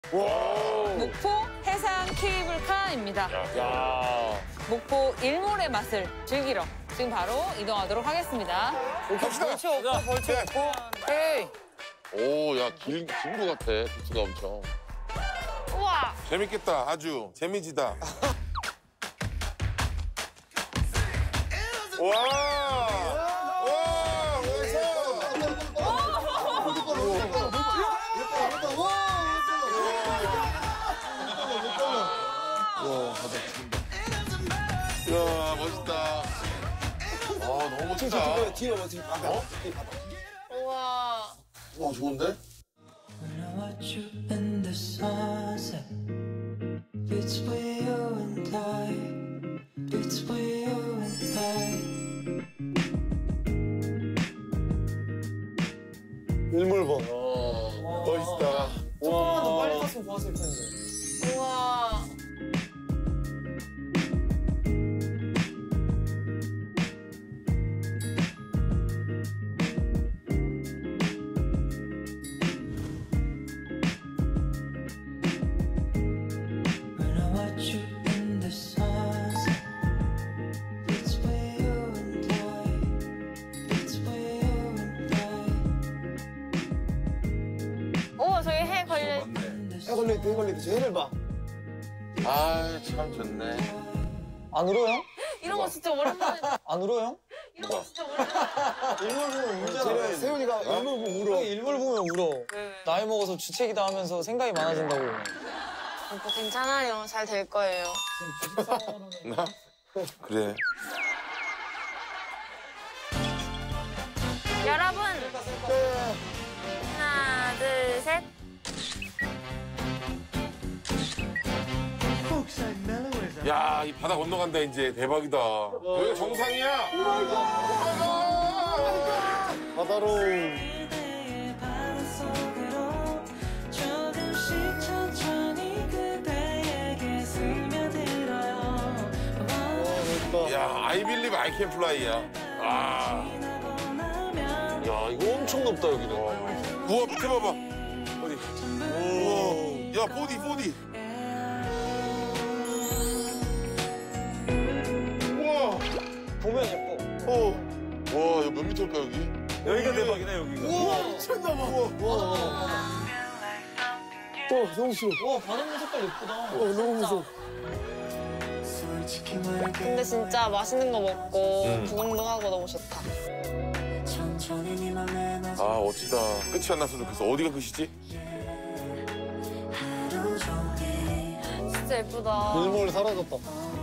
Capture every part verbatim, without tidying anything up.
목포 해상 케이블카입니다. 야. 목포 일몰의 맛을 즐기러 지금 바로 이동하도록 하겠습니다. 갑시다. 벌초 없고 벌초 없고. 헤이. 오, 야, 길, 긴 거 같아. 부스가 엄청. 우와. 재밌겠다. 아주 재미지다. 와! 와! 야, 멋있다. 아, 너무 멋지다. 뒤에 봐봐, 뒤에 봐봐. 어? 뒤에 봐봐. 우와. 와, 좋은데? 일몰 봐. 어, 멋있다. 조금만 더 빨리 갔으면 좋았을 텐데. 우와. 오, 저기 해 걸려. 해 걸려있다, 해 걸려있다. 저 해를 봐. 아, 참 좋네. 안 울어, 형? 이런 거 진짜 오랜만에. 안 울어, 형? 이런 거 진짜 오랜만에. 일몰 보면 울잖아. 세훈이가 일몰 보면 울어. 일몰 보면 울어. 네. 나이 먹어서 주책이다 하면서 생각이 많아진다고. 오빠 괜찮아요. 잘 될 거예요. 나? 그래. 여러분. 하나, 둘, 셋. 야, 이 바다 건너간다, 이제. 대박이다. 여기가 정상이야. 바다로. 야, I believe I can fly야. 아. 야, 이거 엄청 높다, 여기는. 우와, 밑에 봐봐. 어디? 오. 야, 보디, 보디. 우와. 보면 예뻐. 어. 와, 이거 몇 미터일까, 여기? 여기가 대박이네, 여기가. 우와, 미쳤나봐. 우와. 어, 너무 싫어. 와, 바닷물 색깔 예쁘다. 어, 너무 무서워. 근데 진짜 맛있는 거 먹고 구경도 하고 너무 좋다. 아, 어찌다. 끝이 안 났으면 좋겠어. 어디가 끝이지? 진짜 예쁘다. 일몰 사라졌다.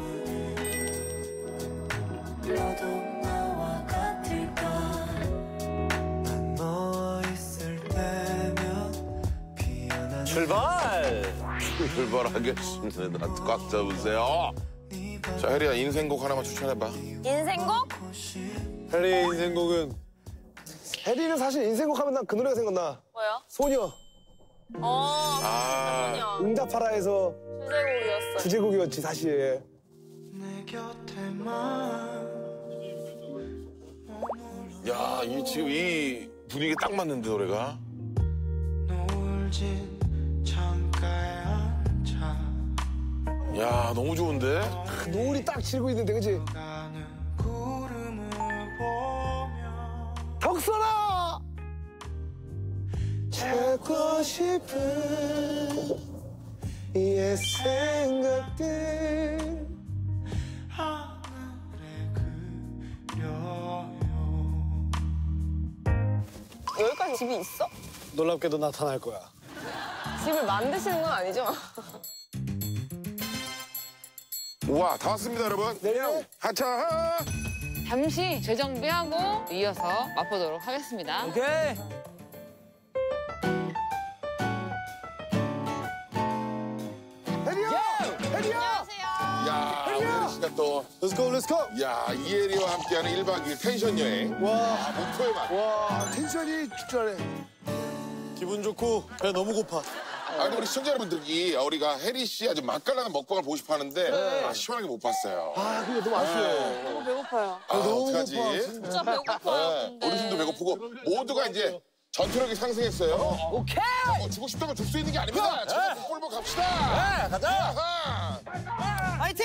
출발! 출발하겠습니다. 꽉 잡으세요. 자, 혜리야, 인생곡 하나만 추천해봐. 인생곡? 해리의 인생곡은 해리는 사실 인생곡 하면 난 그 노래가 생각나. 뭐야? 소녀. 어, 아. 그렇군요. 응답하라에서 주제곡이었어요. 주제곡이었지 사실. 야, 이 지금 이 분위기 딱 맞는데, 노래가. 야, 너무 좋은데? 노을이 딱 지르고 있는데, 그치? 덕선아! 찾고 싶은 옛 생각들 여기까지 집이 있어? 놀랍게도 나타날 거야. 집을 만드시는 건 아니죠? 우와, 다 왔습니다, 여러분. 내려. 하차! 잠시 재정비하고 이어서 맛보도록 하겠습니다. 오케이. 혜리야! 혜리야! 야, 혜리 씨가 또. Let's go, let's go! 야, 이혜리와 함께하는 일 박 이 일 펜션 여행. 와, 목포에만. 와, 텐션이 죽잖아. 기분 좋고 배 너무 고파. 아, 근데 우리 시청자 여러분들이 우리가 혜리 씨 아주 맛깔나는 먹방을 보고 싶어 하는데, 아, 시원하게 못 봤어요. 아, 근데 너무 아쉬워요. 너무 배고파요. 아, 너무 어떡하지? 고파, 진짜 배고파요, 네, 근데. 어르신도 배고프고, 모두가 이제 전투력이 상승했어요. 오케이! 뭐 주고 싶다고 줄 수 있는 게 아닙니다. 제가 갑시다. 네, 가자. 아하. 파이팅!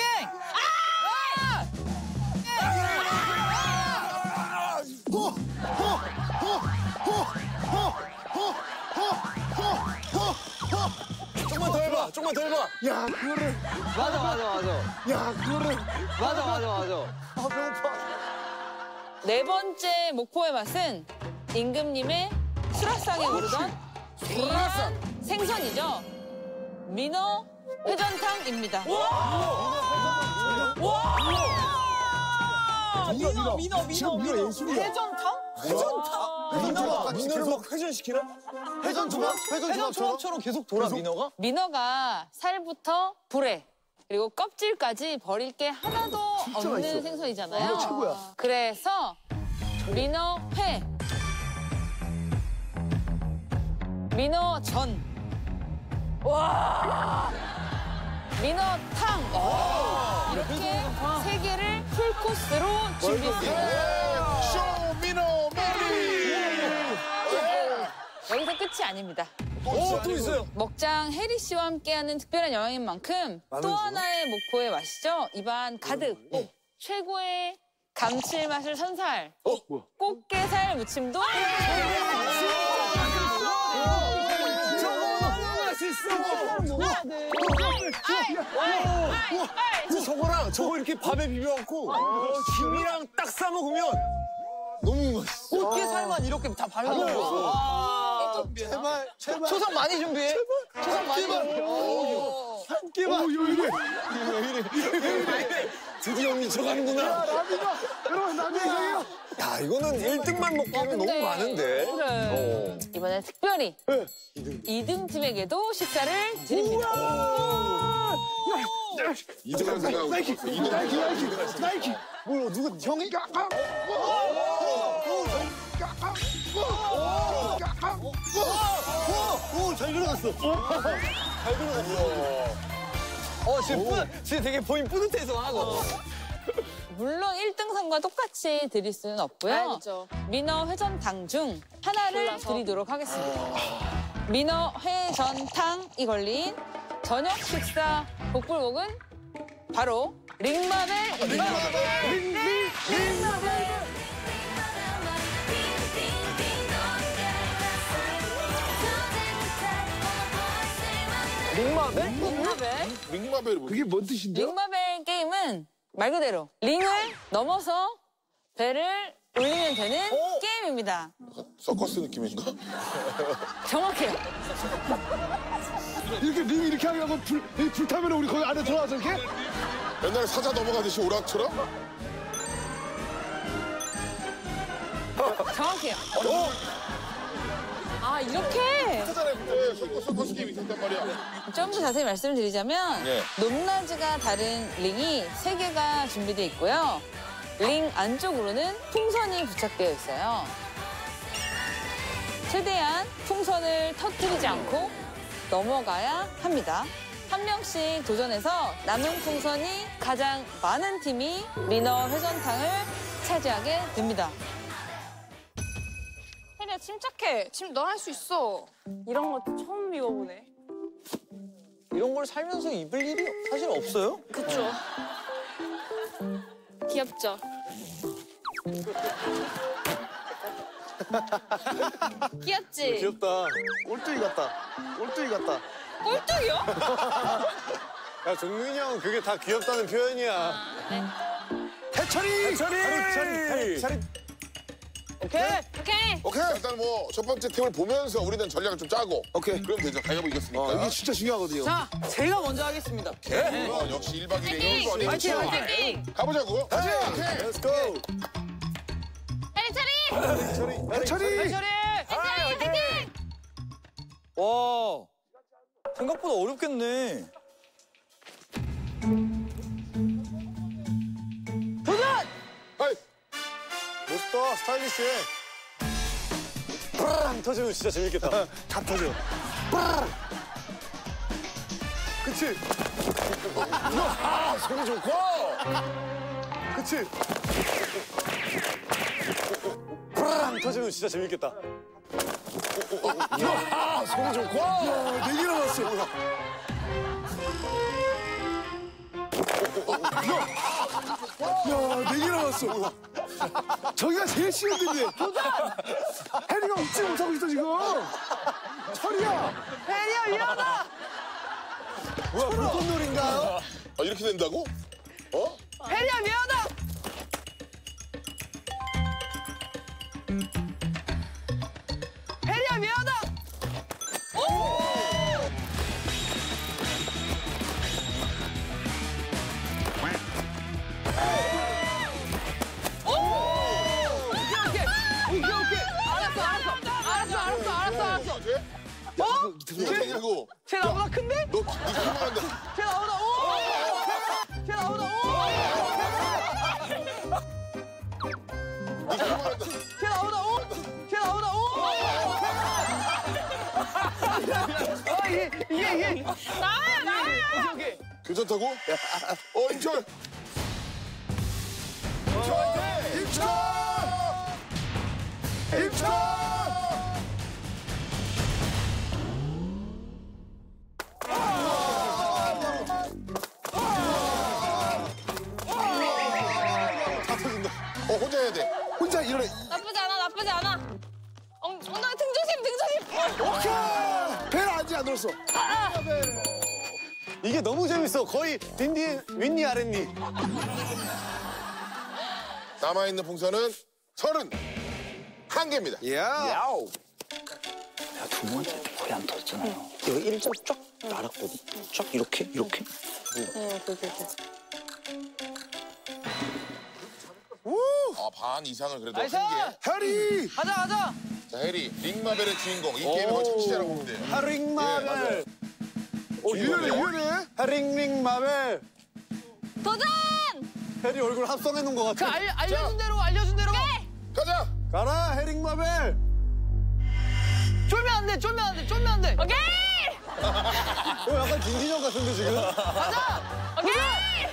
조금만 더 해봐. 조금만 더 해봐. 야, 그거를. 맞아, 맞아, 맞아. 야, 그거를. 맞아, 맞아, 맞아. 아, 배고파. 네 번째 목포의 맛은 임금님의 수라상에 오르던 귀한 생선이죠. 민어 회전탕입니다. 민어, 민어, 민어, 민어. 해전탕? 해전탕? 민어가 민어를 막 회전시키나? 회전 조각? 회전 조각처럼 계속 돌아, 민어가? 민어가 살부터 불에 그리고 껍질까지 버릴 게 하나도 없는 맛있어. 생선이잖아요. 민어 최고야. 그래서 민어회, 민어전, 와, 민어탕 이렇게 세 개를 풀 코스로 준비했습니다. 쇼 민호 메리. 여기서 끝이 아닙니다. 오, 또 있어요. 먹장 혜리 씨와 함께하는 특별한 여행인 만큼 또 하나의 목포의 맛이죠. 입안 가득 최고의 감칠맛을 선사할 꽃게살 무침도 저거랑 저거 이렇게 밥에 비벼갖고 김이랑 딱 싸 먹으면 너무 맛있어. 꽃게살만 이렇게 다 발라놓은 거. 제발, 제발. 초성 많이 준비해. 초성 많이 준비해. 한 끼만. 오, 왜 이래? 왜 이래? 드디어 미쳐가는구나. 라비가, 여러분, 라비 이상해요. 야, 이거는 일 등만 먹기에는 너무 많은데. 그래. 이번에 특별히 네. 이 등 팀에게도 식사를 드립니다. 이등한 생각하고 나이키, 있었어. 나이키, 나이키, 나이키. 뭐야, 누가 형이? 오, 잘 들어갔어. 잘 들어갔어. 어, 지금 뿌, 지금 되게 본인 뿌듯해서 하고. 물론 일 등상과 똑같이 드릴 수는 없고요. 알죠. 민어 회전탕 중 하나를 골라서. 드리도록 하겠습니다. 민어 회전탕이 걸린 저녁 식사 복불복은 바로 링마벨입니다. 링마벨? 링마벨. 링마벨이 뭐지? 그게 뭔 뜻인데요? 링마벨 게임은 말 그대로 링을 넘어서 배를 올리면 되는 게임입니다. 서커스 느낌인가? 정확해요. 이렇게 링 이렇게 하고 불, 불 타면 우리 거기 안에 들어가서 이렇게? 옛날에 사자 넘어가듯이 오락처럼? 정확해요. 아, 이렇게 사자네 그때 서커스, 서커스 게임이 있었단 말이야. 좀 더 자세히 말씀을 드리자면 네. 높낮이가 다른 링이 세 개가 준비되어 있고요. 링 안쪽으로는 풍선이 부착되어 있어요. 최대한 풍선을 터뜨리지 않고 넘어가야 합니다. 한 명씩 도전해서 남은 풍선이 가장 많은 팀이 민어 회전탕을 차지하게 됩니다. 혜리야 침착해. 침 너 할 수 있어. 이런 거 처음 입어보네. 이런 걸 살면서 입을 일이 사실 없어요? 그쵸? 귀엽죠? 귀엽지? 귀엽다. 꼴뚜기 같다. 꼴뚜기 같다. 꼴뚜기요? 야, 정민이 형 그게 다 귀엽다는 표현이야. 해철이! 해철이! 해철이! 해철이! 오케이. 오케이. 오케이. 일단 뭐 첫 번째 팀을 보면서 우리는 전략을 좀 짜고. 오케이. 그럼 되죠. 가위바위보 이겼으니까. 어, 이게 진짜 중요하거든요. 자, 제가 먼저 하겠습니다. 어, 역시 일 박 이 일의 일본이. 화이팅, 화이팅. 땡. 가보자고. 가자. 오케이. Let's go! 혜리 차리! 해철이! 해철이! 해철이! 화이팅! 와, 생각보다 어렵겠네. 하이. 멋있다, 스타일리시해. 브라랑 터지면 진짜 재밌겠다. 다 터져. 브라랑. 그치? 아, 소리 좋고. 그치? 브라랑 터지면 진짜 재밌겠다. 아, 소리 좋고. 야, 네 개 남았어. 야, 네 개 나왔어. 저기가 제일 쉬운 텐데. 해리가 웃지 못하고 있어, 지금. 철이야. 혜리야 미안하다. 뭐야, 불꽃놀인가요? 아, 이렇게 된다고? 어? 혜리야 미안하다. 혜리야 미안하다. 알았어 알았어 알았어 알았어. 어? 누가 되냐고? 쟤 나보다 큰데? 너, 니 그만한다. 쟤 나보다 오! 쟤 나보다 오! 니 그만한다. 쟤 나보다 오! 쟤 나보다 오! 아 이게 이게 이게 나야 나야. 오케이 오케이. 괜찮다고? 어, 임철. 임철! 임철! 임철! 다 터진다. 어, 혼자 해야 돼. 혼자 일어나. 나쁘지 않아, 나쁘지 않아. 엉, 엉덩이 등조심, 등조심. 오케이! 배를 아직 안 들었어. 이게 너무 재밌어. 거의 윈디, 윈니 아랫니. 남아있는 풍선은 서른 한 개입니다. 야. 야우. 두 번째 거의 안 터졌잖아요. 이거 일자 쫙 날았거든. 쫙 이렇게 이렇게. 아, 반 이상을 그래도 나이스! 한 개. 해리. 가자 가자. 자, 해리, 링마벨의 주인공. 이 게임의 거의 청취자라고 보면 돼요. 하링 마벨. 어, 유연해, 유연해. 하링링 마벨. 도전! 해리 얼굴 합성해 놓은 것 그 같아. 알, 알려준 대로 알려준 대로. 가자! 가라, 해링 마벨. 쫄면 안 돼, 쫄면 안 돼, 쫄면 안 돼. 오케이! 어, 약간 김진영 같은데, 지금? 가자. 오케이!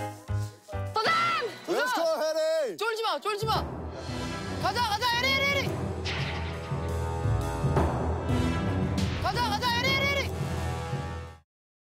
도전! 렛츠고, 해리. 쫄지 마, 쫄지 마. 가자, 가자, 에리, 에리, 에리.